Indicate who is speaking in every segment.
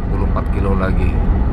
Speaker 1: 34 kilo lagi.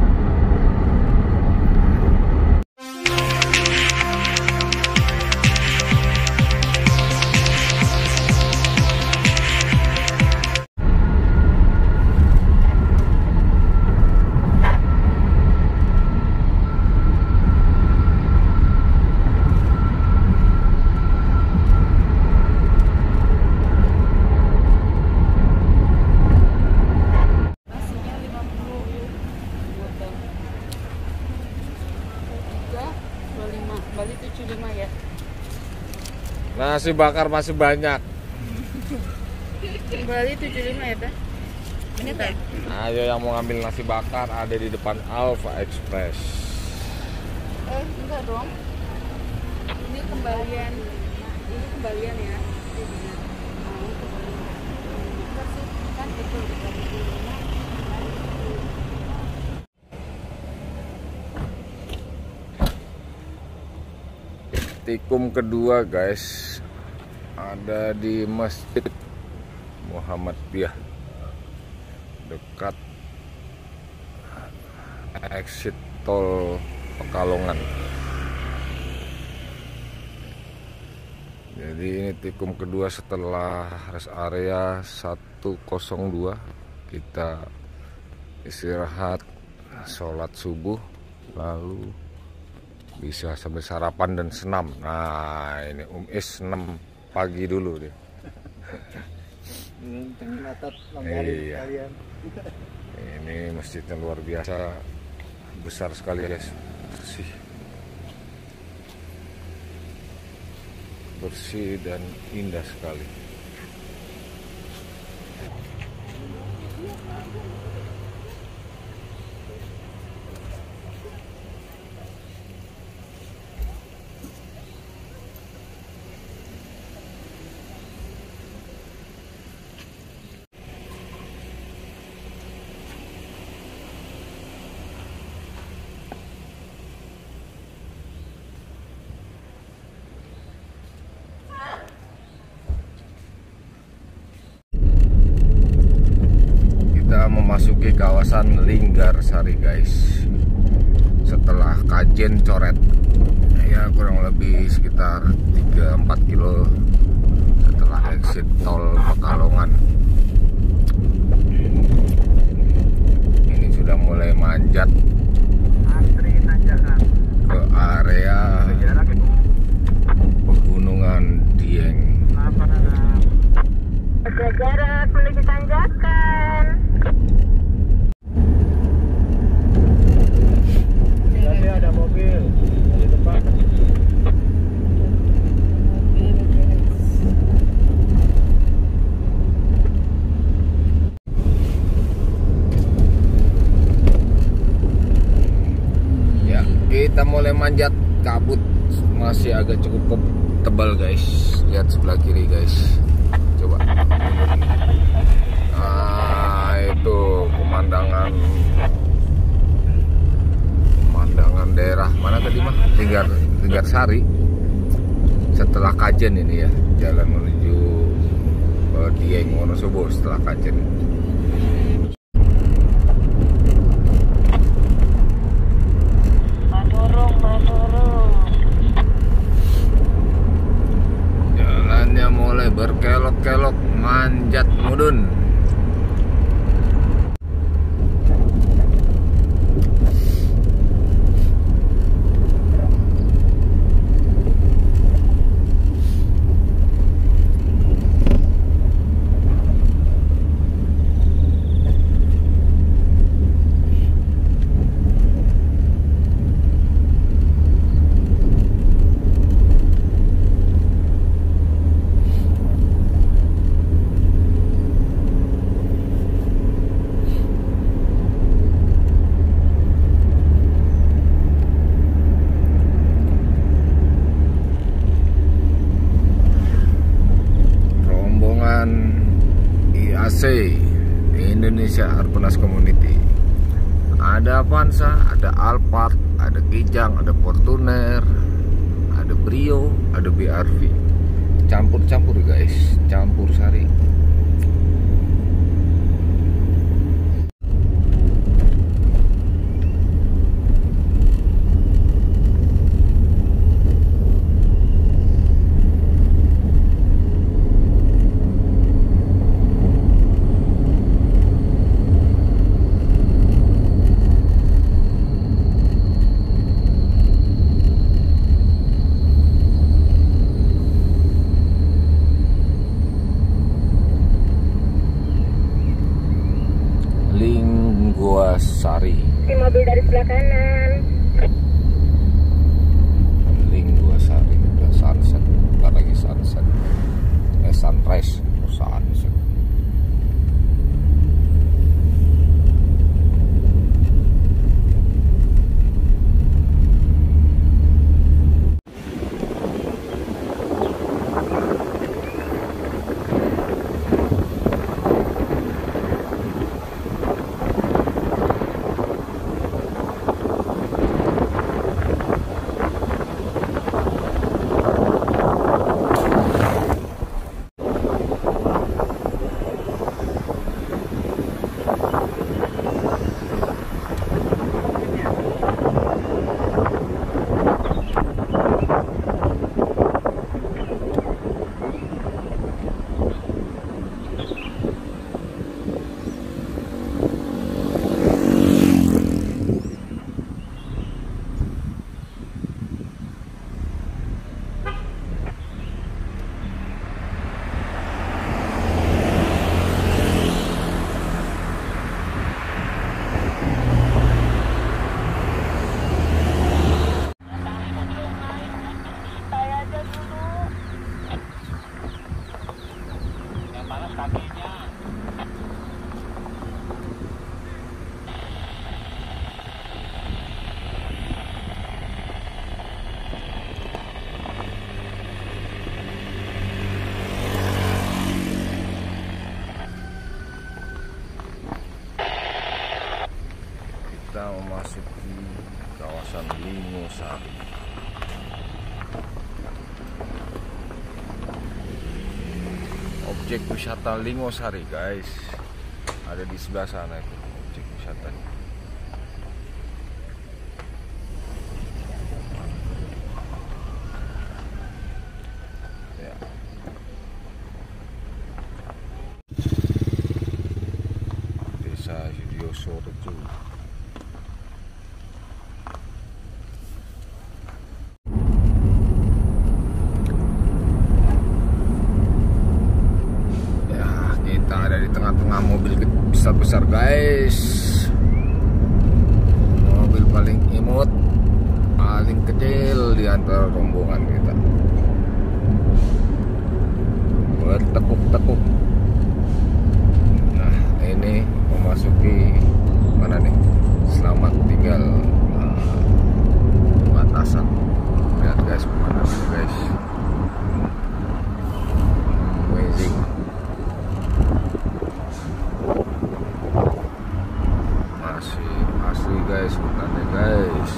Speaker 2: Bali 75 ya.
Speaker 1: Nasi bakar masih banyak.
Speaker 2: Bali 75 ya, Teh? Ini Teh.
Speaker 1: Ayo yang mau ngambil nasi bakar ada di depan Alfa Express.
Speaker 2: Enggak dong. Ini kembalian. Ini kembalian ya. Kan betul.
Speaker 1: Tikum kedua guys, ada di Masjid Muhammadiyah dekat exit tol Pekalongan. Jadi ini tikum kedua setelah rest area 102. Kita istirahat, sholat subuh, lalu bisa sambil sarapan dan senam. Nah ini Is senam pagi dulu deh. Iya. Ini masjidnya luar biasa, besar sekali guys, bersih dan indah sekali. Memasuki kawasan Linggarsari guys. Setelah Kajen coret ya kurang lebih sekitar 3-4 kilo setelah exit tol Pekalongan. Ini sudah mulai manjat ke area pegunungan Dieng.
Speaker 3: Jarak menuju tanjakan.
Speaker 4: Ada mobil di depan.
Speaker 1: Ya, kita mulai manjat, kabut masih agak cukup tebal guys. Lihat sebelah kiri guys. Coba. Nah, itu pemandangan daerah mana tadi mah? Linggarsari. Setelah Kajen ini ya, jalan menuju Dieng Wonosobo setelah Kajen.
Speaker 3: Madurung.
Speaker 1: Jalannya mulai berkelok-kelok, manjat mudun. IAC Indonesia Urbanas Community. Ada Avanza, ada Alphard, ada Kijang, ada Fortuner, ada Brio, ada BRV. Campur-campur guys, campur sari. Gua Sari.
Speaker 3: Di mobil dari sebelah kanan.
Speaker 1: Link Gua Sari. Udah sunset. Bentar lagi sunset. Sunrise. Sunset. Kita memasuki kawasan Lingosari. Objek wisata Lingosari, guys, ada di sebelah sana itu objek wisatanya. Ya. Desa Sidioso Rejo. Tengah-tengah mobil besar-besar, guys. Mobil paling imut, paling kecil di antara rombongan kita. Bertekuk-tekuk. Nah, ini memasuki mana nih? Selamat tinggal batasan. Lihat, guys, pemandangan, guys. Amazing. Asli, guys, bukannya, guys.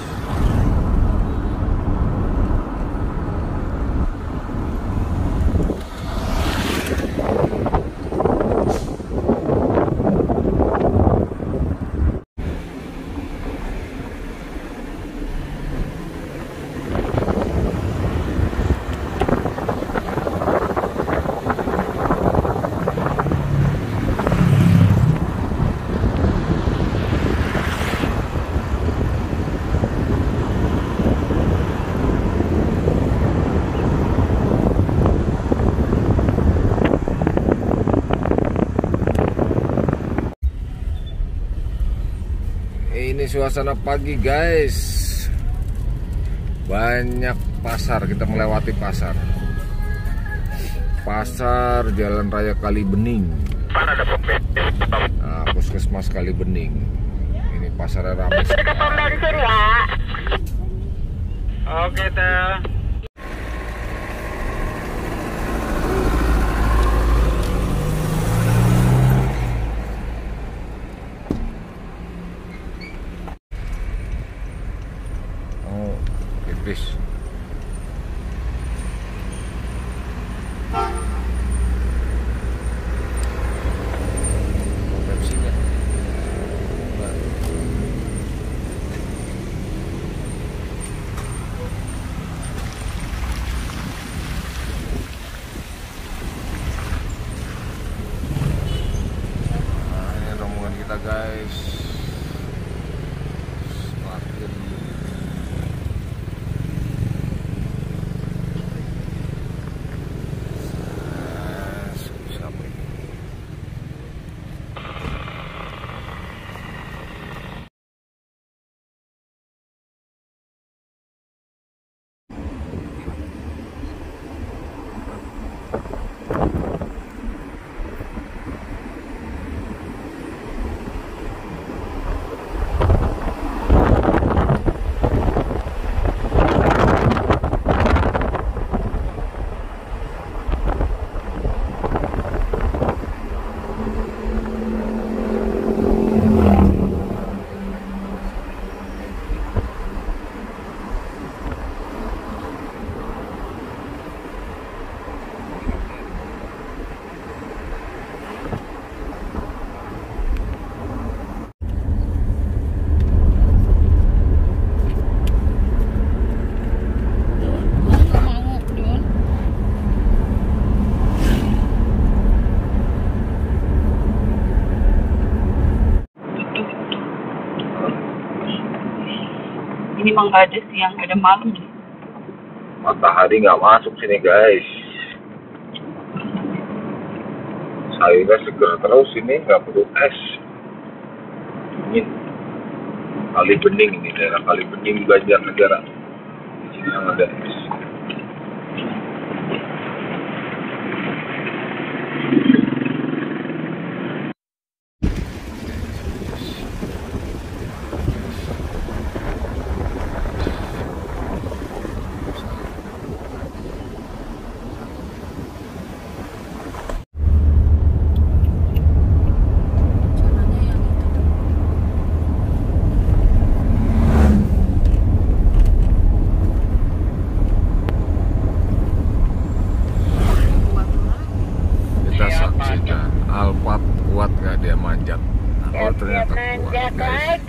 Speaker 1: Ini suasana pagi, guys. Banyak pasar, kita melewati pasar. Pasar Jalan Raya Kalibening. Nah, Puskesmas Kalibening. Ini pasarnya ramai.
Speaker 3: Dekat pom bensin ya.
Speaker 4: Oke, Tel.
Speaker 1: Oh, tipis. Pepsinya. Nah, ini rombongan kita, guys. Parkir.
Speaker 2: Ini mah nggak ada siang, ada malam nih.
Speaker 1: Matahari nggak masuk sini guys. Sayurnya seger terus ini, nggak perlu es. Dingin. Kali Bening ini, daerah Kali Bening Banjarnegara. Di sini yang ada es. Alphard kuat nggak dia manjat? Oh ternyata kuat guys.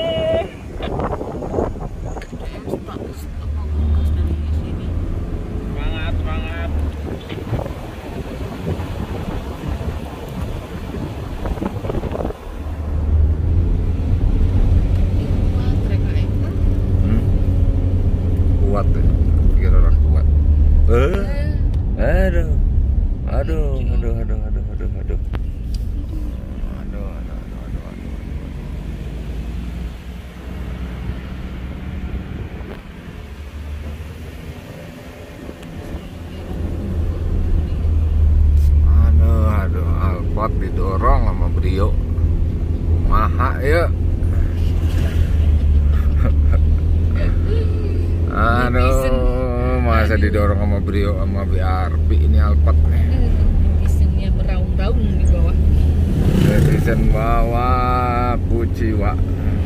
Speaker 4: Semangat.
Speaker 1: Kuat ya, kira orang kuat. Aduh. Alphard didorong sama Brio. Maha ya. Aduh, masa didorong sama Brio sama BRP ini Alphard nih.
Speaker 2: Netizennya beraung-raung di bawah.
Speaker 1: Netizen bawah kuciwa.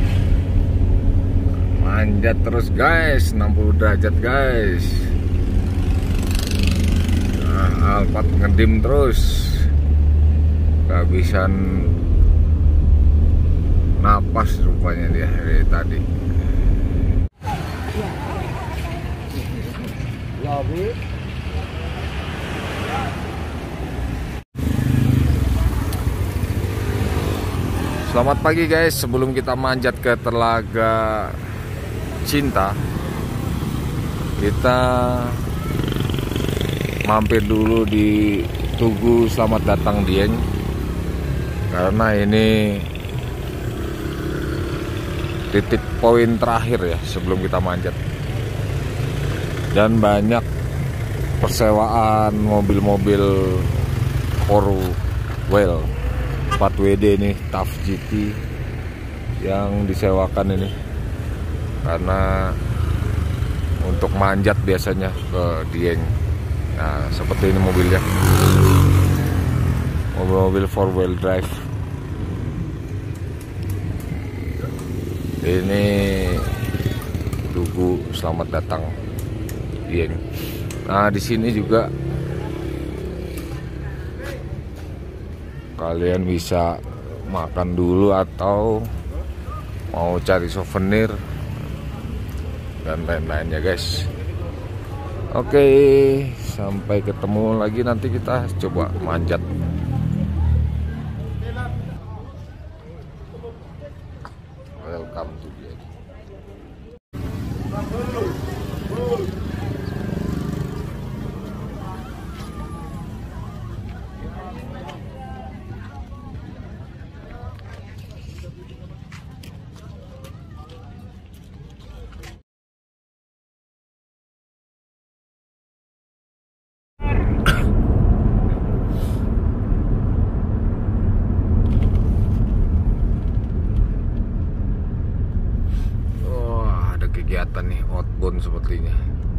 Speaker 1: Manjat terus guys, 60 derajat guys. Nah, Alphard ngedim terus. Kehabisan napas rupanya dia dari tadi. Selamat pagi guys, sebelum kita manjat ke Telaga Cinta, kita mampir dulu di Tugu Selamat Datang Dieng, karena ini titik poin terakhir ya sebelum kita manjat. Dan banyak persewaan mobil-mobil 4WD 4WD nih, TAF GT yang disewakan ini, karena untuk manjat biasanya ke Dieng. Nah seperti ini mobilnya, mobil-mobil 4-wheel drive. Ini Tugu Selamat Datang Dieng. Nah di sini juga kalian bisa makan dulu atau mau cari souvenir dan lain-lainnya guys. Oke, sampai ketemu lagi, nanti kita coba manjat. Welcome to Dieng. Kegiatan nih outbound sepertinya.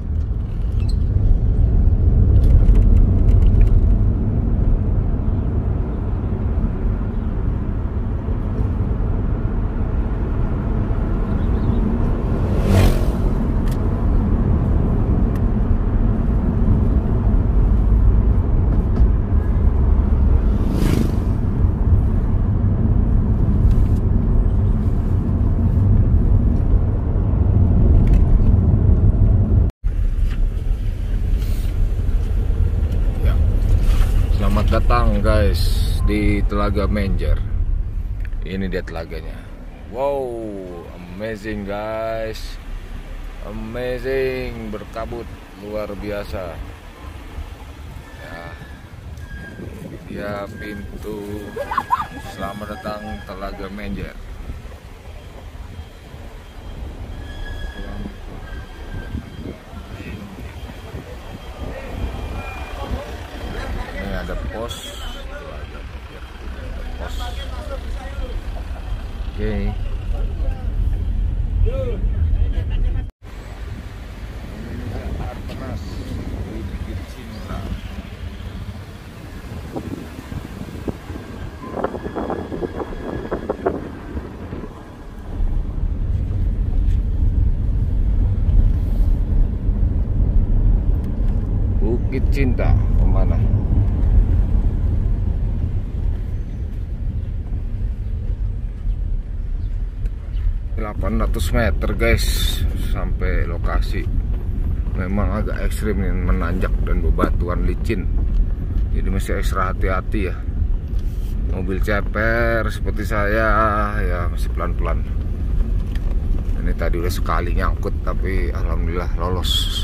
Speaker 1: Selamat datang guys di Telaga Menjer. Ini dia telaganya. Wow, amazing guys. Amazing, berkabut luar biasa. Ya, dia pintu selamat datang Telaga Menjer. Ini ada pos Telaga Menjer. Ada pos. Oke. Panas, Bukit Cinta. Bukit Cinta kemana? ...800 meter guys sampai lokasi. Memang agak ekstrim nih, menanjak dan bebatuan licin, jadi mesti ekstra hati-hati ya. Mobil ceper seperti saya ya masih pelan-pelan. Ini tadi udah sekali nyangkut tapi alhamdulillah lolos.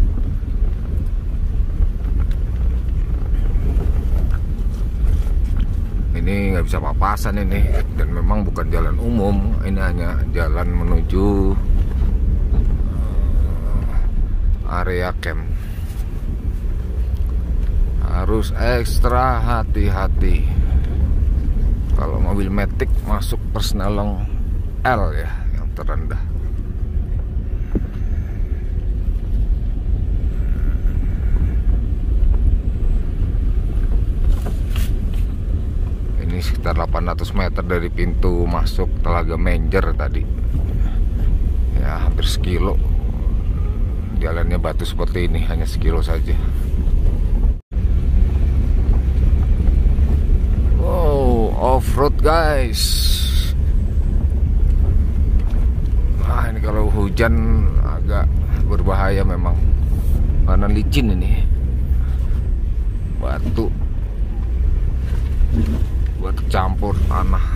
Speaker 1: Ini nggak bisa papasan ini, dan memang bukan jalan umum, ini hanya jalan menuju area camp. Harus ekstra hati-hati. Kalau mobil Matic masuk Persnelong L ya, yang terendah. Ini sekitar 800 meter dari pintu masuk Telaga Menjer tadi. Ya, hampir sekilo. Jalannya batu seperti ini, hanya sekilo saja. Wow, off-road guys. Nah, ini kalau hujan agak berbahaya memang, karena licin ini. Batu campur tanah.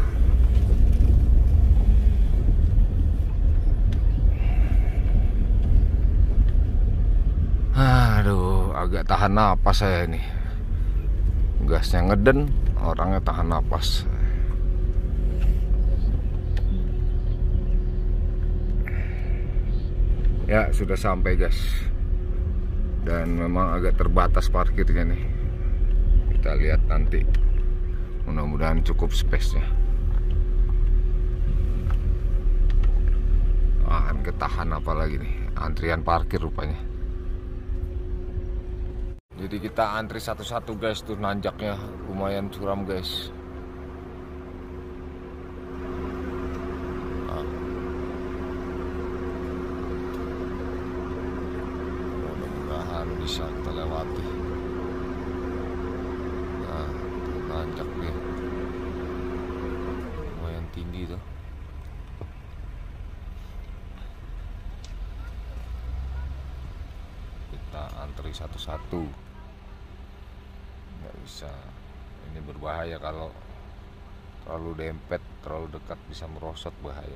Speaker 1: Aduh, agak tahan napas saya ini. Gasnya ngeden, orangnya tahan napas. Ya, sudah sampai guys. Dan memang agak terbatas parkirnya nih. Kita lihat nanti. Mudah-mudahan cukup space-nya. Akan ketahan apa lagi nih? Antrian parkir rupanya. Jadi kita antri satu-satu guys, tuh nanjaknya lumayan curam guys. Nah. Mudah-mudahan bisa kita lewati. Nah, nanjak dia. Lumayan tinggi tuh. Kita antri satu-satu. Nggak bisa, ini berbahaya kalau terlalu dempet, terlalu dekat bisa merosot, bahaya.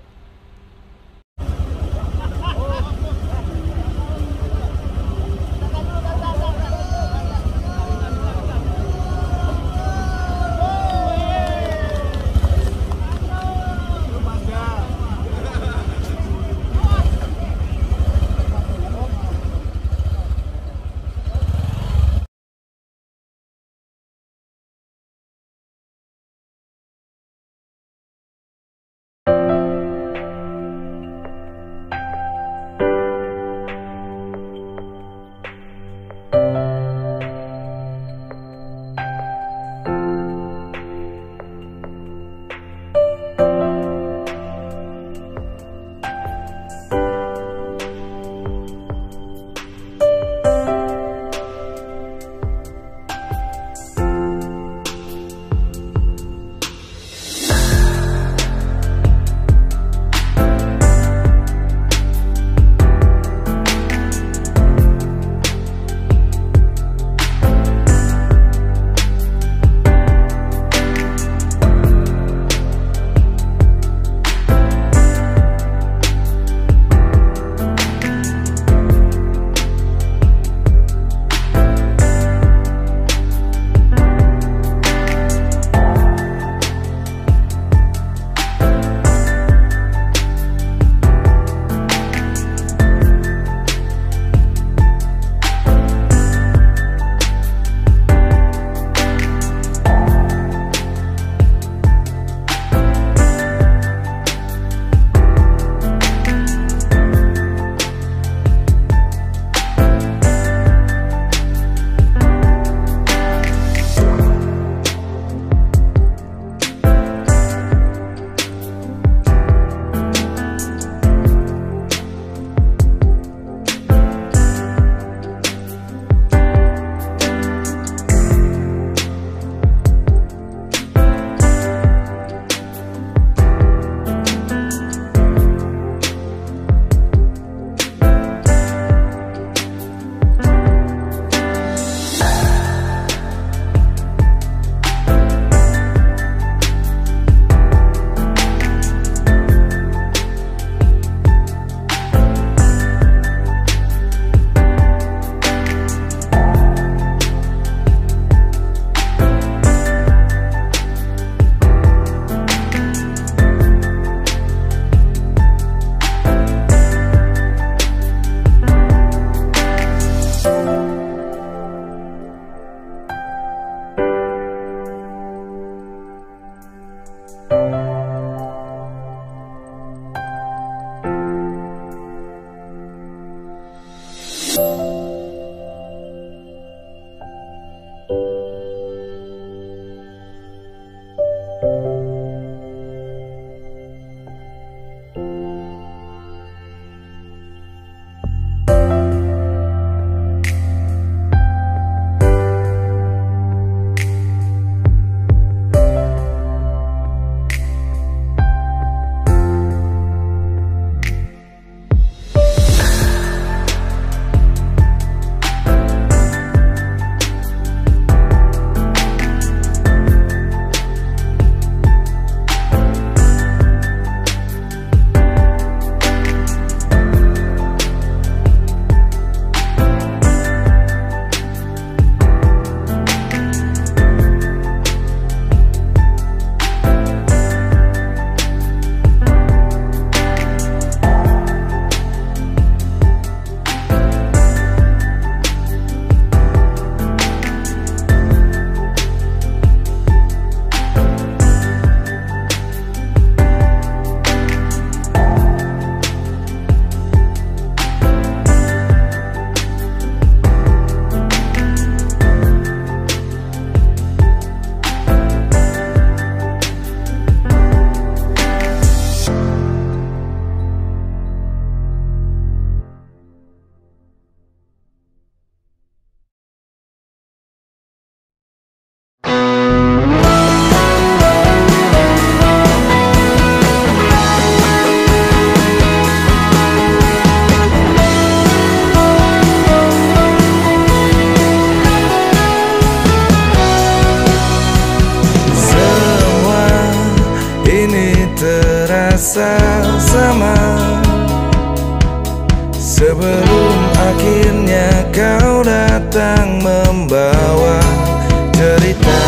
Speaker 5: sebelum akhirnya kau datang membawa cerita.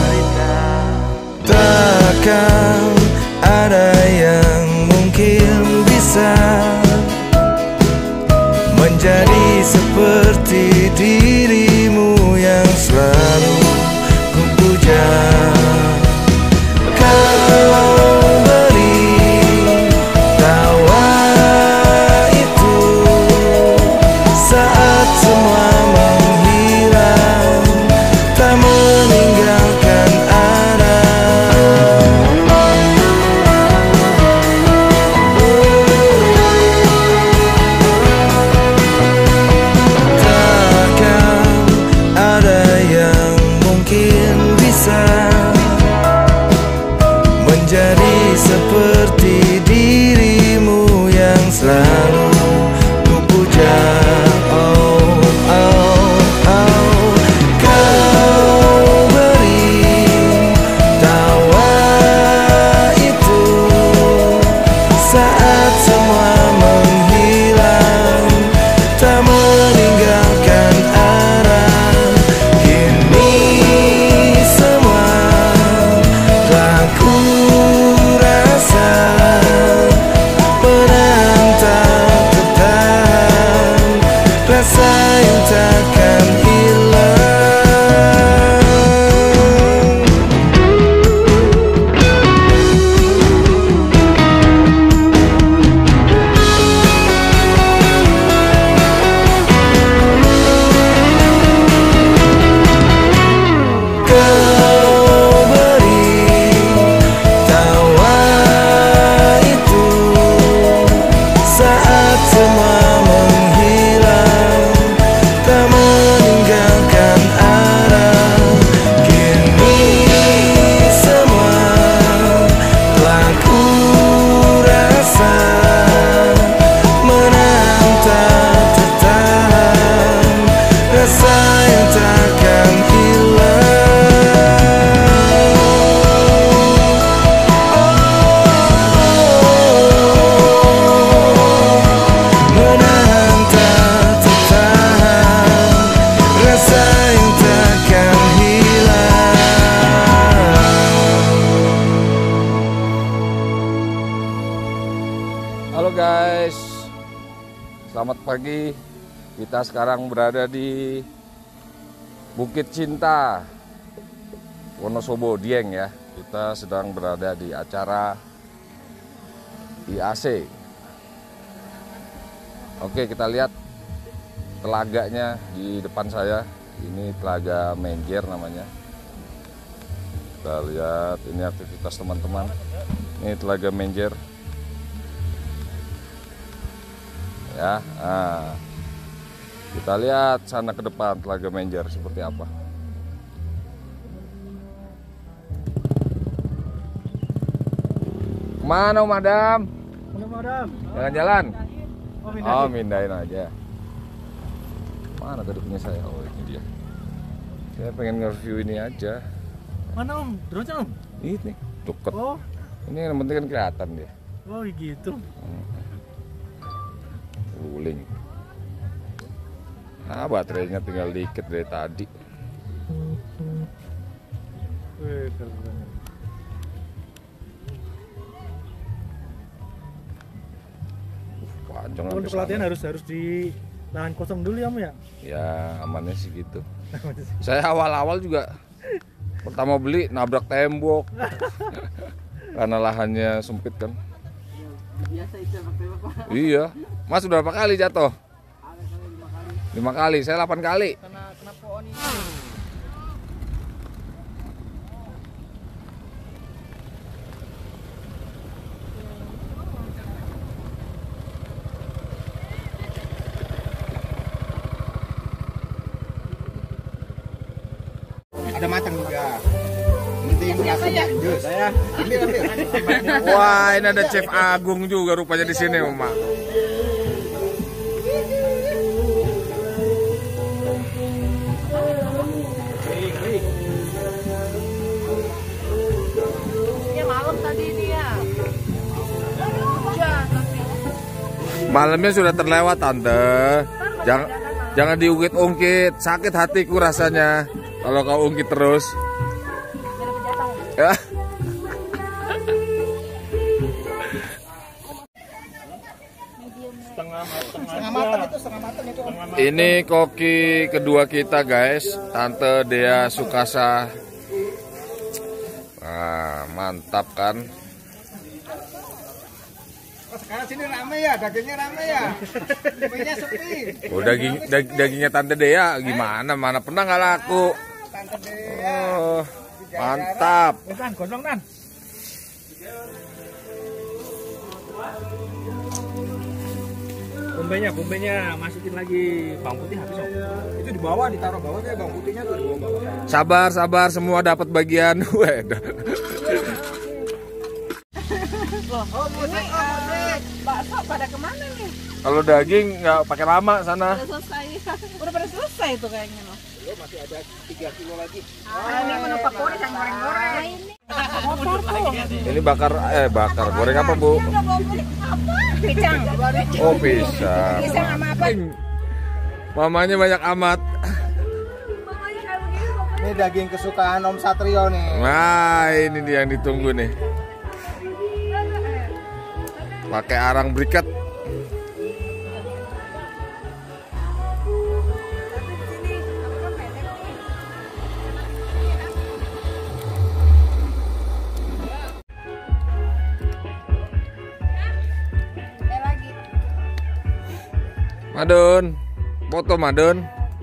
Speaker 5: Takkan ada yang mungkin bisa menjadi seperti dirimu yang selalu ku puja. Kau beri tawa itu saat semua menghilang, tak meninggalkan arah. Takkan ada yang mungkin bisa menjadi seperti dirimu yang selalu ku puja. Oh, oh, oh. Kau beri tawa itu saat semua menghilang, tak meninggalkan arah. Kini semua telah ku rasa, menahan tak tertahan, rasa yang takkan hilang. Kau beri tawa itu saat semua menghilang, tak meninggalkan arah. Kini semua telah ku rasa, menahan tak tertahan, rasa yang takkan hilang. Menahan tak tertahan, rasa yang takkan hilang.
Speaker 1: Halo guys, selamat pagi. Kita sekarang berada di Bukit Cinta, Wonosobo, Dieng ya. Kita sedang berada di acara IAC. Oke, kita lihat telaganya di depan saya. Ini Telaga Menjer namanya. Kita lihat ini aktivitas teman-teman. Ini Telaga Menjer. Ya, nah, kita lihat sana ke depan Telaga Menjer seperti apa. Kemana madam?
Speaker 4: Mana madam?
Speaker 1: Jalan-jalan?
Speaker 4: Oh,
Speaker 1: Oh, mindahin aja. Mana tadi punya saya? Oh, ini dia. Saya pengen nge-review ini aja.
Speaker 4: Mana om? Drone om?
Speaker 1: Ini deket.
Speaker 4: Oh,
Speaker 1: Ini yang penting kan kelihatan dia.
Speaker 4: oh gitu.
Speaker 1: Ruling. Ah, baterainya tinggal dikit dari tadi.
Speaker 4: Wih, keren.
Speaker 1: Panjang
Speaker 4: Untuk
Speaker 1: sampai
Speaker 4: pelatihan
Speaker 1: sana.
Speaker 4: harus di lahan kosong dulu ya om ya?
Speaker 1: Ya, amannya sih gitu. Saya awal-awal juga pertama beli nabrak tembok. Karena lahannya sempit kan.
Speaker 2: Biasa itu pakai bapak.
Speaker 1: Iya. Mas udah berapa kali jatuh? 5 kali. Saya 8 kali.
Speaker 2: Kena pohon ini.
Speaker 6: Ada matang juga. Penting rasanya jus. Saya ambil.
Speaker 1: Wah, ini ada Chef Agung juga rupanya di sini, Mama.
Speaker 2: Ya malam tadi ini ya. Hujan tapi.
Speaker 1: Malamnya sudah terlewat tante. Jangan diungkit-ungkit, sakit hatiku rasanya kalau kau ungkit terus. Ya. Ini koki kedua kita guys, Tante Dea Sukasa. Nah, mantap kan?
Speaker 6: Sekarang sini rame ya, dagingnya rame ya. Dagingnya sepi.
Speaker 1: Oh, dagingnya Tante Dea gimana? Mana pernah nggak laku?
Speaker 6: Tante Dea.
Speaker 1: Oh, mantap.
Speaker 4: Tan, gondrong Tan. Bombenya masukin lagi bawang putih habis Om.
Speaker 6: Itu di bawah, ditaruh bawahnya bawang putihnya tuh di bawah.
Speaker 1: Sabar, semua dapat bagian.
Speaker 2: Bakso pada kemana nih?
Speaker 1: Kalau daging nggak pakai lama sana.
Speaker 2: Udah selesai. Udah pada selesai tuh kayaknya loh.
Speaker 6: Masih ada 3 kilo lagi.
Speaker 2: Ini menumpuk goreng yang goreng-goreng. Motor tuh.
Speaker 1: Ini bakar goreng apa bu?
Speaker 2: Pisang.
Speaker 1: Oh pisang.
Speaker 2: Pisang sama apa?
Speaker 1: Mamanya banyak amat.
Speaker 6: Ini daging kesukaan Om Satrio nih.
Speaker 1: Nah ini dia yang ditunggu nih. Pakai arang briket. Madun, foto Madun.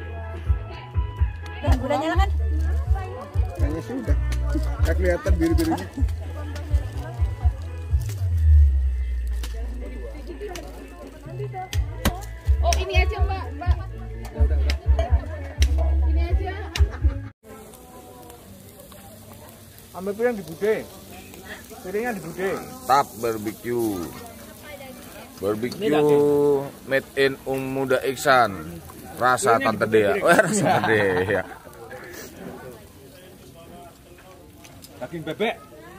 Speaker 2: Udah nyala kan?
Speaker 6: Kayaknya sudah. Nggak kelihatan biru-birunya.
Speaker 2: Oh ini aja Mbak. Ini aja.
Speaker 6: Ambil piring di bude. Piringnya di bude.
Speaker 1: Tap barbecue. Barbecue made in Muda Iksan. Rasa Tante Dea. Rasa Tante Dea.
Speaker 6: Daging bebek.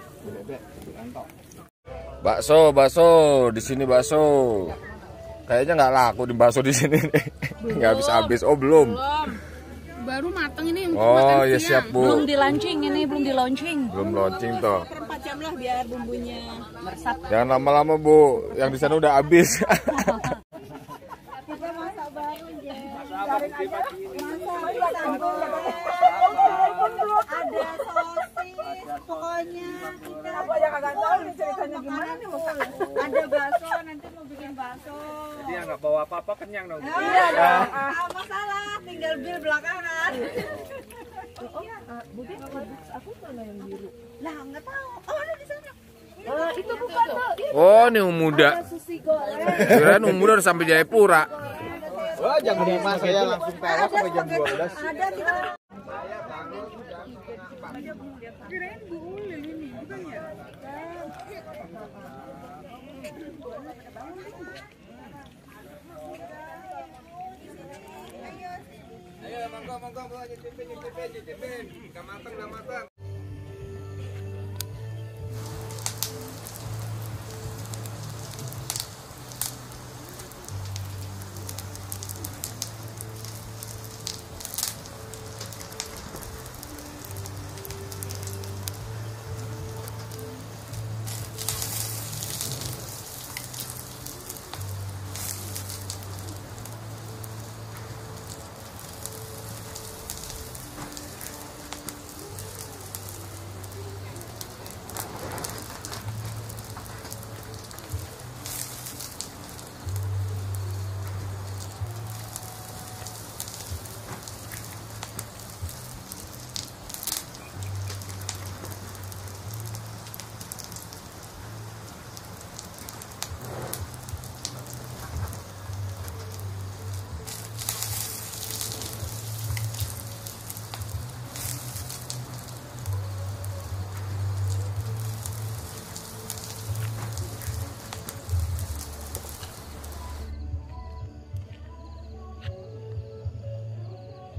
Speaker 1: Bakso, di sini bakso. Kayaknya nggak laku di bakso di sini nih. Nggak habis-habis. Oh belum.
Speaker 2: Baru mateng ini untuk
Speaker 1: Oh
Speaker 2: makan
Speaker 1: ya
Speaker 2: siang.
Speaker 1: siap bu.
Speaker 2: Belum di launching ini, belum di launching.
Speaker 1: Belum launching toh.
Speaker 2: 4 jam lah biar bumbunya meresap.
Speaker 1: Jangan lama-lama bu. Yang di sana udah habis.
Speaker 2: Ada sosis pokoknya. Apa yang kagak tahu nih ceritanya gimana nih ada bakso nanti mau bikin bakso.
Speaker 4: Jadi nggak bawa apa-apa kenyang dong.
Speaker 2: Iya dong. Masalah tinggal bil belakangan. Budi aku mana yang biru? Lah nggak tahu. Oh ada di sana. Itu bukan tuh.
Speaker 1: Oh ini muda.
Speaker 2: Susi goreng.
Speaker 1: Kirain muda udah sampai Jayapura.
Speaker 6: Oh jam 5 saya langsung tewas sampai jam 12.
Speaker 2: Ada kita.
Speaker 6: Ayo monggo nyicipin. Udah matang.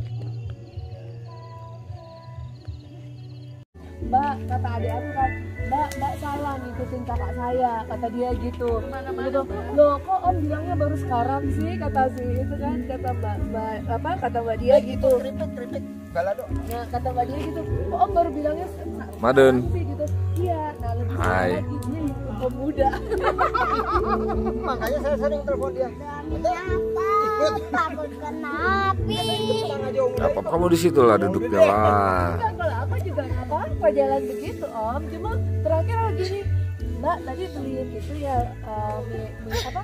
Speaker 2: Mbak, kata adik aku kan, Mbak salah ngikutin kakak saya, kata dia gitu. Gitu. Loh kok Om bilangnya baru sekarang sih, kata si itu kan, kata mbak dia gitu. Nah kata mbak dia gitu, kok Om baru bilangnya
Speaker 1: Madun.
Speaker 2: sih gitu. Iya, nah lebih
Speaker 1: Hai.
Speaker 2: lagi dia Om muda.
Speaker 6: Makanya saya sering telepon dia.
Speaker 3: Takut kena api.
Speaker 1: Gak apa-apa, kamu di situ lah duduknya lah.
Speaker 2: Enggak, kalau aku juga nggak apa-apa jalan begitu Om. Cuma terakhir gini, Mbak tadi beli itu ya mie apa?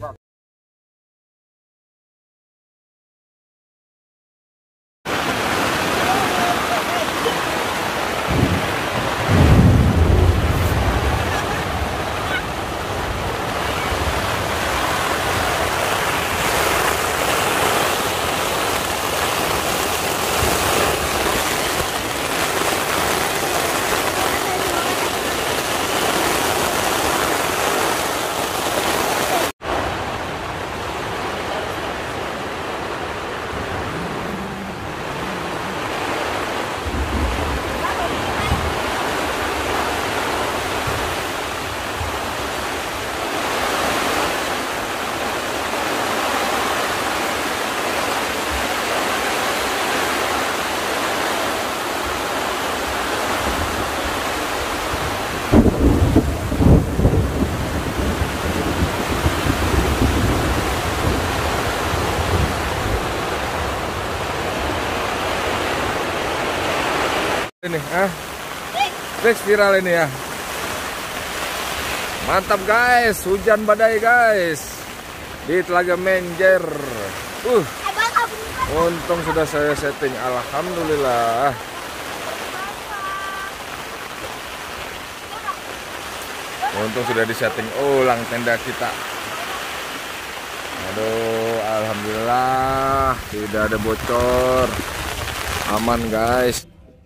Speaker 1: Ini fix viral ini ya. Mantap guys, hujan badai guys di Telaga Menjer. Untung sudah saya setting, alhamdulillah. Untung sudah disetting ulang tenda kita. Aduh, alhamdulillah tidak ada bocor. Aman guys.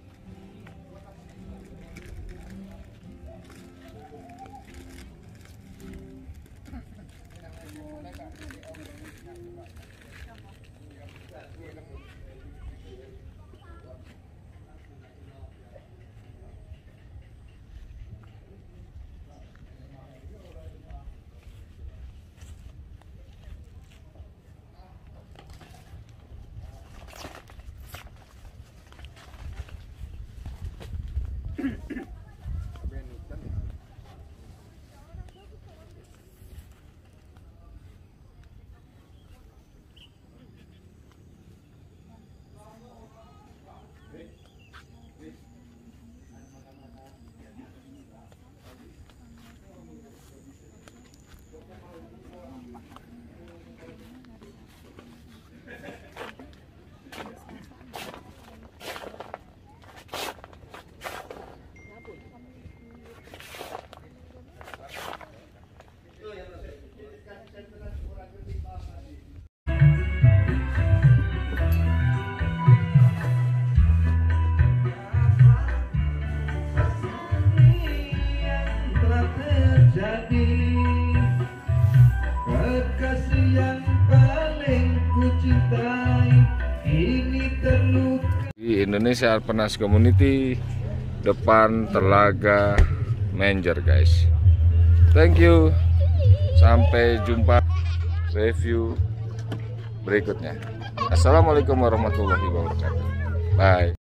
Speaker 1: Indonesia Alpenas Community depan Telaga Menjer guys. Thank you. Sampai jumpa review berikutnya. Assalamualaikum warahmatullahi wabarakatuh. Bye.